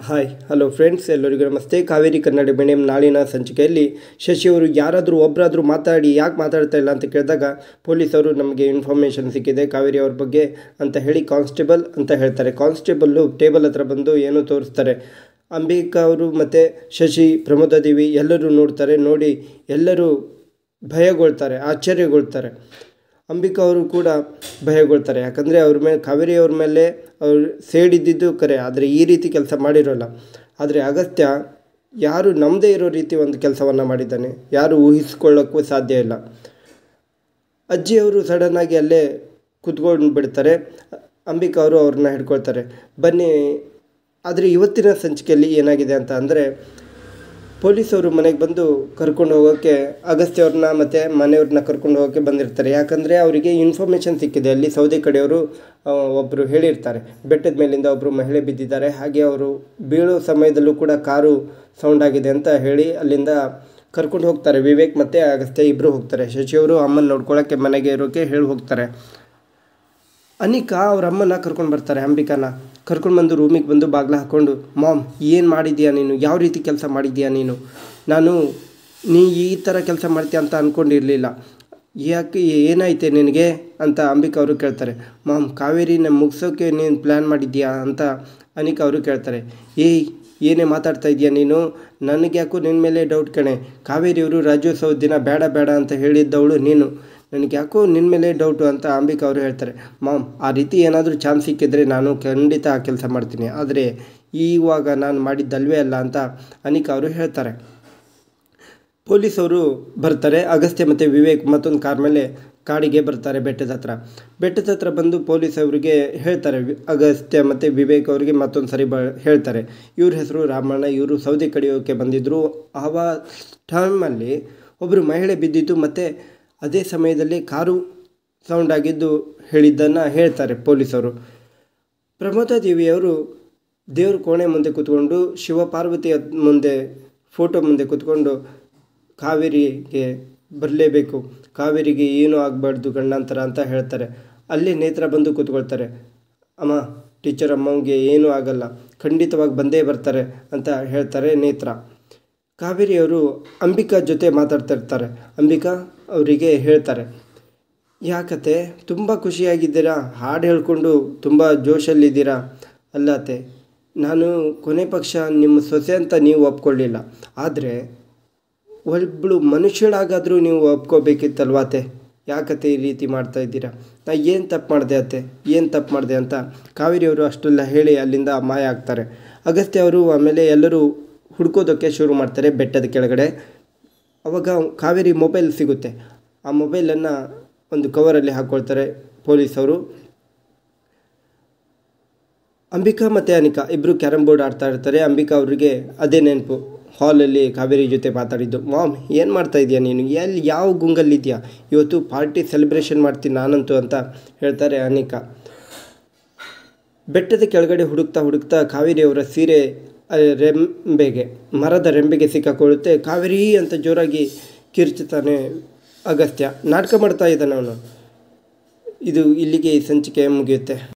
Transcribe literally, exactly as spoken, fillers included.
Hi hello friends, ಎಲ್ಲರಿಗೂ ನಮಸ್ತೆ. Kaveri Kannada medium ನಾಳಿನ ಸಂಚಿಕೆಯಲ್ಲಿ ಶಶಿಯವರು ಯಾರಾದರೂ ಒಬ್ಬರಾದರೂ ಮಾತಾಡಿ ಯಾಕೆ ಮಾತಾಡ್ತಾ ಇಲ್ಲ ಅಂತ ಕೇಳಿದಾಗ ಪೊಲೀಸವರು ನಮಗೆ ಇನ್ಫಾರ್ಮೇಷನ್ ಸಿಕ್ಕಿದೆ ಕಾವೇರಿ ಅವ್ರ ಬಗ್ಗೆ ಅಂತ ಹೇಳಿ ಕಾನ್ಸ್ಟೇಬಲ್ ಅಂತ ಹೇಳ್ತಾರೆ. ಕಾನ್ಸ್ಟೇಬಲ್ಲು ಟೇಬಲ್ ಹತ್ರ ಬಂದು ಏನೋ ತೋರಿಸ್ತಾರೆ. ಅಂಬಿಕಾ ಅವರು ಮತ್ತು ಶಶಿ, ಪ್ರಮೋದಾದೇವಿ ಎಲ್ಲರೂ ನೋಡ್ತಾರೆ. ನೋಡಿ ಎಲ್ಲರೂ ಭಯಗೊಳ್ತಾರೆ, ಆಶ್ಚರ್ಯಗೊಳ್ತಾರೆ. ಅಂಬಿಕಾ ಅವರು ಕೂಡ ಭಯಗೊಳ್ತಾರೆ. ಯಾಕಂದರೆ ಅವ್ರ ಮೇಲೆ ಕಾವೇರಿ ಅವ್ರ ಮೇಲೆ ಅವ್ರು ಸೇಡಿದ್ದಿದ್ದು ಕರೆ, ಆದರೆ ಈ ರೀತಿ ಕೆಲಸ ಮಾಡಿರೋಲ್ಲ. ಆದರೆ ಅಗಸ್ತ್ಯ ಯಾರು ನಮ್ಮದೇ ಇರೋ ರೀತಿ ಒಂದು ಕೆಲಸವನ್ನು ಮಾಡಿದ್ದಾನೆ, ಯಾರು ಊಹಿಸ್ಕೊಳ್ಳೋಕ್ಕೂ ಸಾಧ್ಯ ಇಲ್ಲ. ಅಜ್ಜಿಯವರು ಸಡನ್ನಾಗಿ ಅಲ್ಲೇ ಕುತ್ಕೊಂಡು ಬಿಡ್ತಾರೆ. ಅಂಬಿಕಾ ಅವರು ಅವ್ರನ್ನ ಹಿಡ್ಕೊಳ್ತಾರೆ. ಬನ್ನಿ. ಆದರೆ ಇವತ್ತಿನ ಸಂಚಿಕೆಯಲ್ಲಿ ಏನಾಗಿದೆ ಅಂತ ಅಂದರೆ, ಪೊಲೀಸವರು ಮನೆಗೆ ಬಂದು ಕರ್ಕೊಂಡು ಹೋಗೋಕ್ಕೆ ಅಗಸ್ತ್ಯ ಅವ್ರನ್ನ ಮತ್ತು ಮನೆಯವ್ರನ್ನ ಕರ್ಕೊಂಡು ಹೋಗೋಕ್ಕೆ ಬಂದಿರ್ತಾರೆ. ಯಾಕಂದರೆ ಅವರಿಗೆ ಇನ್ಫಾರ್ಮೇಷನ್ ಸಿಕ್ಕಿದೆ, ಅಲ್ಲಿ ಸೌದೆ ಕಡೆಯವರು ಒಬ್ಬರು ಹೇಳಿರ್ತಾರೆ ಬೆಟ್ಟದ ಮೇಲಿಂದ ಒಬ್ಬರು ಮಹಿಳೆ ಬಿದ್ದಿದ್ದಾರೆ, ಹಾಗೆ ಅವರು ಬೀಳೋ ಸಮಯದಲ್ಲೂ ಕೂಡ ಕಾರು ಸೌಂಡ್ ಆಗಿದೆ ಅಂತ ಹೇಳಿ ಅಲ್ಲಿಂದ ಕರ್ಕೊಂಡು ಹೋಗ್ತಾರೆ. ವಿವೇಕ್ ಮತ್ತು ಅಗಸ್ತ್ಯ ಇಬ್ಬರು ಹೋಗ್ತಾರೆ. ಶಶಿಯವರು ಅಮ್ಮನ ನೋಡ್ಕೊಳ್ಳೋಕ್ಕೆ ಮನೆಗೆ ಇರೋಕ್ಕೆ ಹೇಳಿ ಹೋಗ್ತಾರೆ. ಅನಿಕಾ ಅವ್ರ ಅಮ್ಮನ ಕರ್ಕೊಂಡು ಬರ್ತಾರೆ. ಅಂಬಿಕಾನ ಕರ್ಕೊಂಡು ಬಂದು ರೂಮಿಗೆ ಬಂದು ಬಾಗಿಲು ಹಾಕ್ಕೊಂಡು, ಮಾಮ್ ಏನು ಮಾಡಿದ್ಯಾ ನೀನು, ಯಾವ ರೀತಿ ಕೆಲಸ ಮಾಡಿದ್ಯಾ ನೀನು, ನಾನು ನೀ ಈ ಥರ ಕೆಲಸ ಮಾಡ್ತೀಯ ಅಂತ ಅಂದ್ಕೊಂಡಿರಲಿಲ್ಲ, ಯಾಕೆ ಏನಾಯ್ತೆ ನಿನಗೆ ಅಂತ ಅಂಬಿಕಾ ಅವರು ಕೇಳ್ತಾರೆ. ಮಾಮ್ ಕಾವೇರಿನ ಮುಗಿಸೋಕ್ಕೆ ನೀನು ಪ್ಲ್ಯಾನ್ ಮಾಡಿದ್ಯಾ ಅಂತ ಅನಿಕಾ ಅವರು ಕೇಳ್ತಾರೆ. ಏಯ್ ಏನೇ ಮಾತಾಡ್ತಾ ಇದೆಯಾ ನೀನು, ನನಗೆ ಯಾಕೋ ನಿನ್ನ ಮೇಲೆ ಡೌಟ್ ಕಣೆ. ಕಾವೇರಿಯವರು ರಾಜ್ಯೋತ್ಸವ ದಿನ ಬೇಡ ಬೇಡ ಅಂತ ಹೇಳಿದ್ದವಳು ನೀನು, ನನಗೆ ಯಾಕೋ ನಿನ್ನ ಮೇಲೆ ಡೌಟು ಅಂತ ಅಂಬಿಕಾ ಅವರು ಹೇಳ್ತಾರೆ. ಮಾಮ್ ಆ ರೀತಿ ಏನಾದರೂ ಚಾನ್ಸ್ ಸಿಕ್ಕಿದ್ರೆ ನಾನು ಖಂಡಿತ ಆ ಕೆಲಸ ಮಾಡ್ತೀನಿ, ಆದರೆ ಇವಾಗ ನಾನು ಮಾಡಿದ್ದಲ್ವೇ ಅಲ್ಲ ಅಂತ ಅನಿಕಾ ಅವರು ಹೇಳ್ತಾರೆ. ಪೊಲೀಸವರು ಬರ್ತಾರೆ. ಅಗಸ್ತ್ಯ ಮತ್ತು ವಿವೇಕ್ ಮತ್ತೊಂದು ಕಾರ್ ಮೇಲೆ ಕಾಡಿಗೆ ಬರ್ತಾರೆ ಬೆಟ್ಟದ ಹತ್ರ. ಬೆಟ್ಟದ ಹತ್ರ ಬಂದು ಪೊಲೀಸ್ ಅವರಿಗೆ ಹೇಳ್ತಾರೆ, ಅಗಸ್ತ್ಯ ಮತ್ತು ವಿವೇಕ್ ಅವರಿಗೆ ಮತ್ತೊಂದು ಸರಿ ಬ ಹೇಳ್ತಾರೆ ಇವ್ರ ಹೆಸರು ರಾಮಣ್ಣ, ಇವರು ಸೌದೆ ಕಡಿಯೋಕ್ಕೆ ಬಂದಿದ್ದರು. ಆವ ಟೈಮಲ್ಲಿ ಒಬ್ಬರು ಮಹಿಳೆ ಬಿದ್ದಿದ್ದು ಮತ್ತು ಅದೇ ಸಮಯದಲ್ಲಿ ಕಾರು ಸೌಂಡ್ ಆಗಿದ್ದು ಹೇಳಿದ್ದನ್ನು ಹೇಳ್ತಾರೆ ಪೊಲೀಸರು. ಪ್ರಮೋದಾದೇವಿಯವರು ದೇವ್ರ ಕೋಣೆ ಮುಂದೆ ಕೂತ್ಕೊಂಡು ಶಿವಪಾರ್ವತಿಯ ಮುಂದೆ ಫೋಟೋ ಮುಂದೆ ಕೂತ್ಕೊಂಡು ಕಾವೇರಿಗೆ ಬರಲೇಬೇಕು, ಕಾವೇರಿಗೆ ಏನೂ ಆಗಬಾರ್ದು ಗಂಡಾಂತರ ಅಂತ ಹೇಳ್ತಾರೆ. ಅಲ್ಲೇ ನೇತ್ರ ಬಂದು ಕೂತ್ಕೊಳ್ತಾರೆ. ಅಮ್ಮ ಟೀಚರ್ ಅಮ್ಮಂಗೆ ಏನೂ ಆಗಲ್ಲ, ಖಂಡಿತವಾಗಿ ಬಂದೇ ಬರ್ತಾರೆ ಅಂತ ಹೇಳ್ತಾರೆ ನೇತ್ರ. ಕಾವೇರಿಯವರು ಅಂಬಿಕಾ ಜೊತೆ ಮಾತಾಡ್ತಾ ಇರ್ತಾರೆ. ಅಂಬಿಕಾ ಅವರಿಗೆ ಹೇಳ್ತಾರೆ, ಯಾಕತೆ ತುಂಬ ಖುಷಿಯಾಗಿದ್ದೀರಾ, ಹಾಡು ಹೇಳ್ಕೊಂಡು ತುಂಬ ಜೋಶಲ್ಲಿದ್ದೀರಾ. ಅಲ್ಲತ್ತೆ, ನಾನು ಕೊನೆ ಪಕ್ಷ ನಿಮ್ಮ ಸೊಸೆ ಅಂತ ನೀವು ಒಪ್ಕೊಳ್ಳಿಲ್ಲ, ಆದರೆ ಒಬ್ಬಳು ಮನುಷ್ಯಳಾಗಾದರೂ ನೀವು ಒಪ್ಕೋಬೇಕಿತ್ತಲ್ವಾತೆ, ಯಾಕತೆ ಈ ರೀತಿ ಮಾಡ್ತಾ ಇದ್ದೀರಾ, ನಾ ಏನು ತಪ್ಪು ಮಾಡಿದೆ ಅತ್ತೆ, ಏನು ತಪ್ಪು ಮಾಡಿದೆ ಅಂತ ಕಾವೇರಿಯವರು ಅಷ್ಟೆಲ್ಲ ಹೇಳಿ ಅಲ್ಲಿಂದ ಮಾಯ ಆಗ್ತಾರೆ. ಅಗಸ್ತ್ಯ ಅವರು ಆಮೇಲೆ ಎಲ್ಲರೂ ಹುಡ್ಕೋದಕ್ಕೆ ಶುರು ಮಾಡ್ತಾರೆ ಬೆಟ್ಟದ ಕೆಳಗಡೆ. ಅವಾಗ ಕಾವೇರಿ ಮೊಬೈಲ್ ಸಿಗುತ್ತೆ. ಆ ಮೊಬೈಲನ್ನು ಒಂದು ಕವರಲ್ಲಿ ಹಾಕ್ಕೊಳ್ತಾರೆ ಪೊಲೀಸವರು. ಅಂಬಿಕಾ ಮತ್ತು ಅನಿಕಾ ಇಬ್ಬರು ಕ್ಯಾರಮ್ ಬೋರ್ಡ್ ಆಡ್ತಾ ಇರ್ತಾರೆ. ಅಂಬಿಕಾ ಅವರಿಗೆ ಅದೇ ನೆನಪು, ಹಾಲಲ್ಲಿ ಕಾವೇರಿ ಜೊತೆ ಮಾತಾಡಿದ್ದು. ಮಾಮ್ ಏನು ಮಾಡ್ತಾ ಇದೆಯಾ ನೀನು, ಎಲ್ಲಿ ಯಾವ ಗುಂಗಲ್ಲಿದೆಯಾ, ಇವತ್ತು ಪಾರ್ಟಿ ಸೆಲೆಬ್ರೇಷನ್ ಮಾಡ್ತೀನಿ ನಾನಂತೂ ಅಂತ ಹೇಳ್ತಾರೆ ಅನಿಕಾ. ಬೆಟ್ಟದ ಕೆಳಗಡೆ ಹುಡುಕ್ತಾ ಹುಡುಕ್ತಾ ಕಾವೇರಿಯವರ ಸೀರೆ ರೆಂಬೆಗೆ, ಮರದ ರೆಂಬೆಗೆ ಸಿಕ್ಕಾಕೊಳ್ಳುತ್ತೆ. ಕಾವೇರಿ ಅಂತ ಜೋರಾಗಿ ಕಿರ್ಚುತ್ತಾನೆ ಅಗಸ್ತ್ಯ. ನಾಟಕ ಮಾಡ್ತಾ ಇದ್ದಾನೆ ಅವನು. ಇದು ಇಲ್ಲಿಗೆ ಈ ಸಂಚಿಕೆ ಮುಗಿಯುತ್ತೆ.